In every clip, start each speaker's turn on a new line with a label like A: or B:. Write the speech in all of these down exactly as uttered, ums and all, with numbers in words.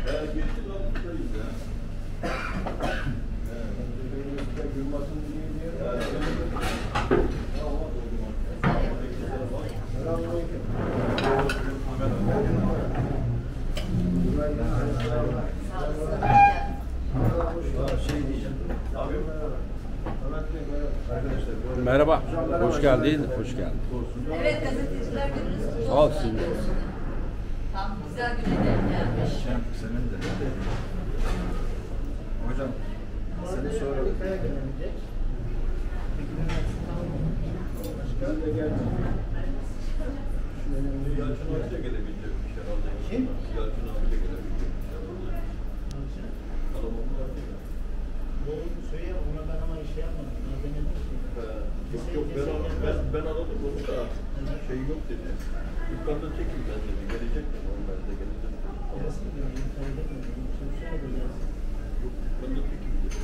A: Evet, geçin altındayız ya.
B: Merhaba, hoş geldin, hoş geldin.
C: Evet, gazeteciler gününüz kutlu
B: Sağ ol,
C: olsun.
B: sizin de.
C: Tam güzel güne denk gelmiş.
A: Senin de. Hocam, seni sonra Yalçın abi de gelebilecekmiş herhalde. Kim? Yalçın abi de gelebilecekmiş herhalde. Kalabalık var ya.
D: Doğru söyle ona ben ama iş yapmadım.
A: Yok yok ben, ben, ben aradım onu da şey yok dedi. Yukarıda çekin ben dedi. Gelecek dedi. Onlar da gelecek dedi.
D: Gelsin diyor. Söyle de gelsin.
A: Yok yukarıda çekin dedi.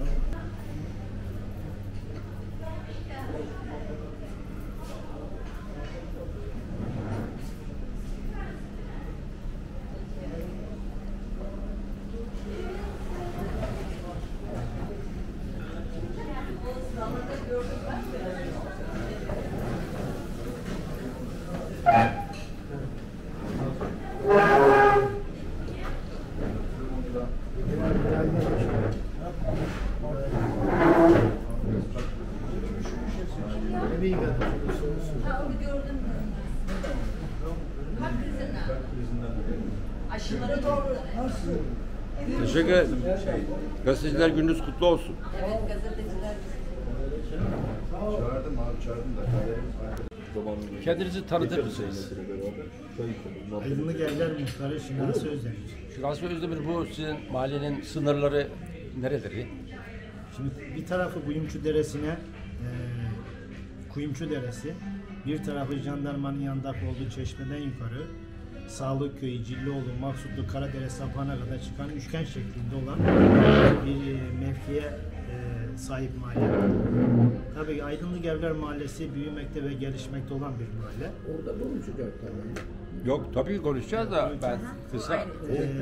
C: Ha, onu gördün mü? Kalp krizinden. Aşılara doğru.
B: Teşekkür ederim. Gazeteciler gününüz kutlu olsun.
C: Evet, gazeteciler
A: Çağırdım abi çağırdım da.
B: Kendinizi tanıtır mısınız?
D: Aydınlık Evler Muhtarı Şinasi Özdemir.
B: Şurası Özdemir, bu sizin mahallenin sınırları nereleri?
D: Şimdi bir tarafı Kuyumcu Deresi'ne, e, Kuyumcu Deresi, bir tarafı jandarmanın yanında olduğu çeşmeden yukarı, Sağlık Köyü, Cillioğlu, Maksutlu, Karadere sapağına kadar çıkan üçgen şeklinde olan bir e, mevkiye e, sahip mahalle. Tabii Aydınlık Evler Mahallesi büyümekte ve gelişmekte olan bir mahalle.
E: Orada konuşacak tabii.
B: Yok, tabii konuşacağız da ben kısa.
D: Ee,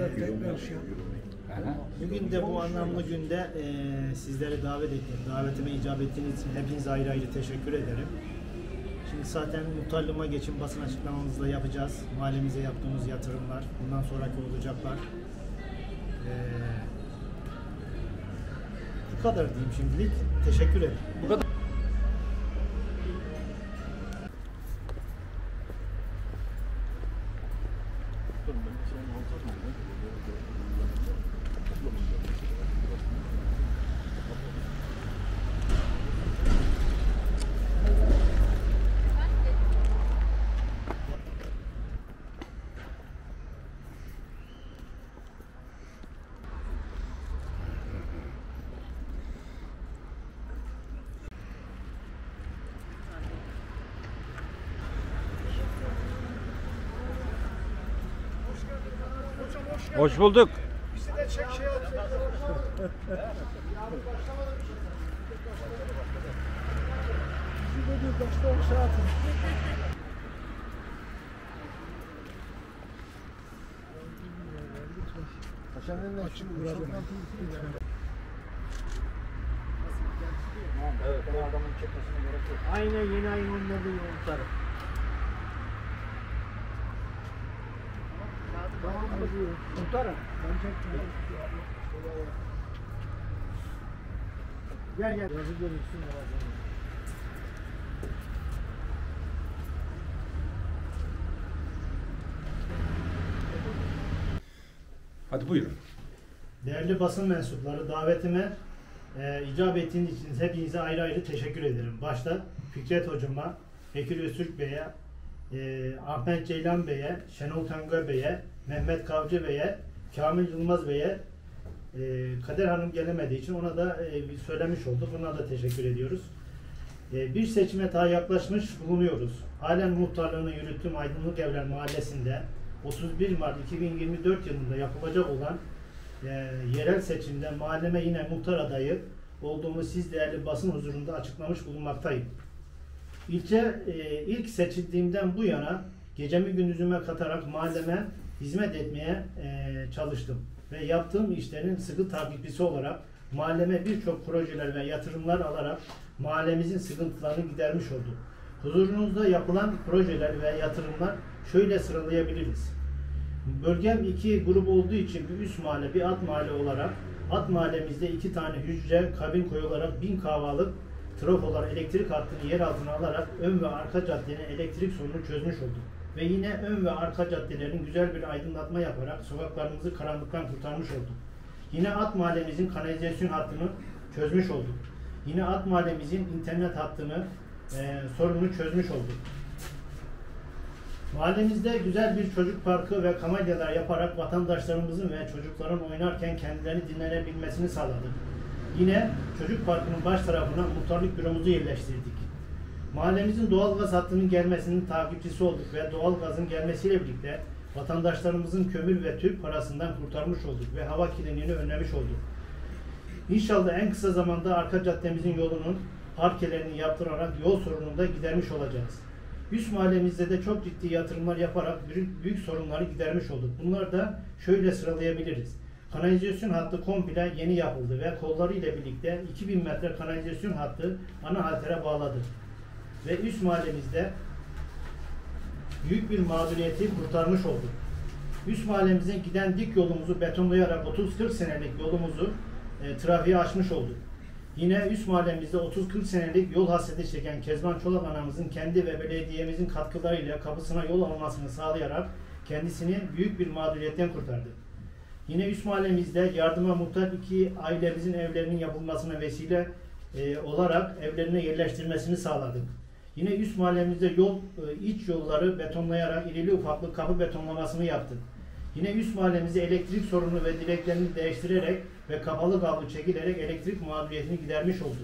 B: Aha.
D: Bugün de bu anlamlı günde e, sizleri davet ettim. Davetime icap ettiğiniz için hepinize ayrı ayrı teşekkür ederim. Şimdi zaten muhtarlığıma geçin basın açıklamamızı da yapacağız. Mahallemize yaptığımız yatırımlar, bundan sonraki olacaklar. Ee, bu kadar diyeyim şimdilik. Teşekkür ederim.
B: Bu kadar. Hoş bulduk.
D: Evet, adamın çekmesine gerek yok. Aynen yeni ayın onları yolculukları. Tamam mı? Muhtarım. Gel gel. Yazı görürsün.
B: Hadi buyurun.
D: Değerli basın mensupları, davetime e, icap ettiğiniz için hepinize ayrı ayrı teşekkür ederim. Başta Fikret Hocama, Bekir Öztürk Bey'e, e, Ahmet Ceylan Bey'e, Şenol Tanga Bey'e, Mehmet Kavcı Bey'e, Kamil Yılmaz Bey'e, e, Kader Hanım gelemediği için ona da e, söylemiş olduk. Ona da teşekkür ediyoruz. E, bir seçime daha yaklaşmış bulunuyoruz. Halen muhtarlığını yürüttüğüm Aydınlık Evler Mahallesi'nde otuz bir Mart iki bin yirmi dört yılında yapılacak olan e, yerel seçimde mahalleme yine muhtar adayı olduğumu siz değerli basın huzurunda açıklamış bulunmaktayım. İlçe e, ilk seçildiğimden bu yana gecemi gündüzüme katarak mahalleme hizmet etmeye e, çalıştım. Ve yaptığım işlerin sıkı takipçisi olarak mahalleme birçok projeler ve yatırımlar alarak mahallemizin sıkıntılarını gidermiş olduk. Huzurunuzda yapılan projeler ve yatırımlar şöyle sıralayabiliriz. Bölgem iki grup olduğu için bir üst mahalle, bir alt mahalle olarak alt mahallemizde iki tane hücre, kabin koyularak bin kahvalık trafolar elektrik hattını yer altına alarak ön ve arka caddenin elektrik sorununu çözmüş olduk. Ve yine ön ve arka caddelerin güzel bir aydınlatma yaparak sokaklarımızı karanlıktan kurtarmış olduk. Yine alt mahallemizin kanalizasyon hattını çözmüş olduk. Yine alt mahallemizin internet hattını e, sorununu çözmüş olduk. Mahallemizde güzel bir çocuk parkı ve kamelyalar yaparak vatandaşlarımızın ve çocukların oynarken kendilerini dinlenebilmesini sağladık. Yine çocuk parkının baş tarafına muhtarlık büromuzu yerleştirdik. Mahallemizin doğalgaz hattının gelmesinin takipçisi olduk ve doğalgazın gelmesiyle birlikte vatandaşlarımızın kömür ve tüp parasından kurtarmış olduk ve hava kirliliğini önlemiş olduk. İnşallah en kısa zamanda arka caddemizin yolunun parkelerini yaptırarak yol sorununu da gidermiş olacağız. Üst mahallemizde de çok ciddi yatırımlar yaparak büyük, büyük sorunları gidermiş olduk. Bunları da şöyle sıralayabiliriz. Kanalizasyon hattı komple yeni yapıldı ve kolları ile birlikte iki bin metre kanalizasyon hattı ana haltere bağladı. Ve üst mahallemizde büyük bir mağduriyeti kurtarmış olduk. Üst mahallemizin giden dik yolumuzu betonlayarak otuz kırk senelik yolumuzu e, trafiğe açmış olduk. Yine üst mahallemizde otuz kırk senelik yol hasreti çeken Kezban Çolak anamızın kendi ve belediyemizin katkılarıyla kapısına yol almasını sağlayarak kendisini büyük bir mağduriyetten kurtardı. Yine üst mahallemizde yardıma muhtaç iki ailemizin evlerinin yapılmasına vesile e, olarak evlerine yerleştirmesini sağladık. Yine üst mahallemizde yol, e, iç yolları betonlayarak irili ufaklı kapı betonlamasını yaptık. Yine üst mahallemizde elektrik sorunu ve direklerini değiştirerek ve kapalı kablo çekilerek elektrik mağduriyetini gidermiş olduk.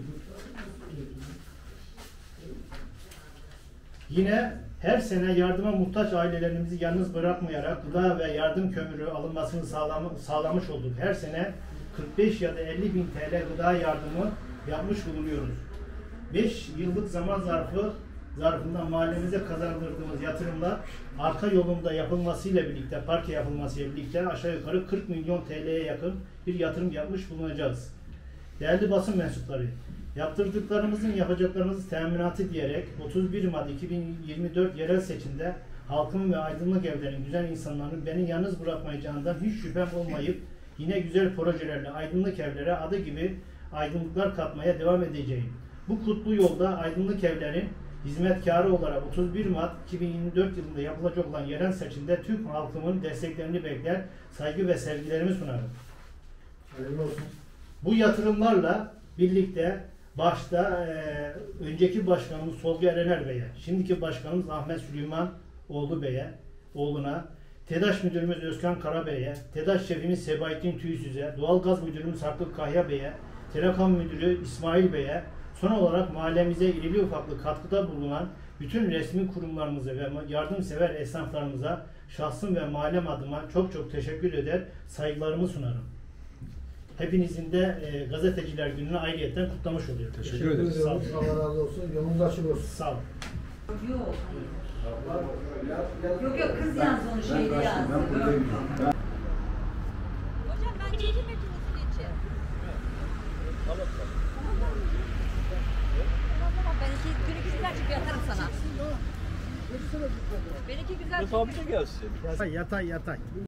D: Yine her sene yardıma muhtaç ailelerimizi yalnız bırakmayarak gıda ve yardım kömürü alınmasını sağlam sağlamış olduk. Her sene kırk beş ya da elli bin T L gıda yardımı yapmış bulunuyoruz. beş yıllık zaman zarfı zarfında mahallemize kazandırdığımız yatırımlar arka yolunda yapılmasıyla birlikte, parke yapılmasıyla birlikte aşağı yukarı kırk milyon T L'ye yakın bir yatırım yapmış bulunacağız. Değerli basın mensupları, yaptırdıklarımızın yapacaklarımızın teminatı diyerek otuz bir Mart iki bin yirmi dört yerel seçimde halkın ve aydınlık evlerin, güzel insanların beni yalnız bırakmayacağından hiç şüphem olmayıp yine güzel projelerle aydınlık evlere adı gibi aydınlıklar katmaya devam edeceğim. Bu kutlu yolda aydınlık evlerin hizmetkarı olarak otuz bir Mart iki bin yirmi dört yılında yapılacak olan yerel seçimde tüm halkımın desteklerini bekler, saygı ve sevgilerimi sunarım.
E: Hayırlı olsun.
D: Bu yatırımlarla birlikte başta e, önceki başkanımız Solcu Erener Bey'e, şimdiki başkanımız Ahmet Süleymanoğlu Bey'e, oğluna, TEDAŞ Müdürümüz Özkan Karabey'e, TEDAŞ Şefimiz Sebahattin Tüysüz'e, Doğalgaz Müdürümüz Hakkı Kahya Bey'e, Telekom Müdürü İsmail Bey'e, son olarak mahallemize irili ufaklı katkıda bulunan bütün resmi kurumlarımıza ve yardımsever esnaflarımıza şahsım ve mahallem adıma çok çok teşekkür eder, saygılarımı sunarım. Hepinizin de e, Gazeteciler Günü'nü ayrıyetten kutlamış oluyorum.
B: Teşekkür ederiz.
D: Sağ olun.
E: Allah razı olsun. Yolunuz açık olsun.
D: Sağ olun.
C: Yok. Yok yok kız yazdı onu şeyde yazdı.
F: Hocam ben çekim makinesini için.
A: Tamam tamam.
F: Tamam tamam ben iki, gün iki güzel çıkıp yatarım sana. Ben iki güzel
A: Tabii de gelsin.
D: Yatay yatay yatay.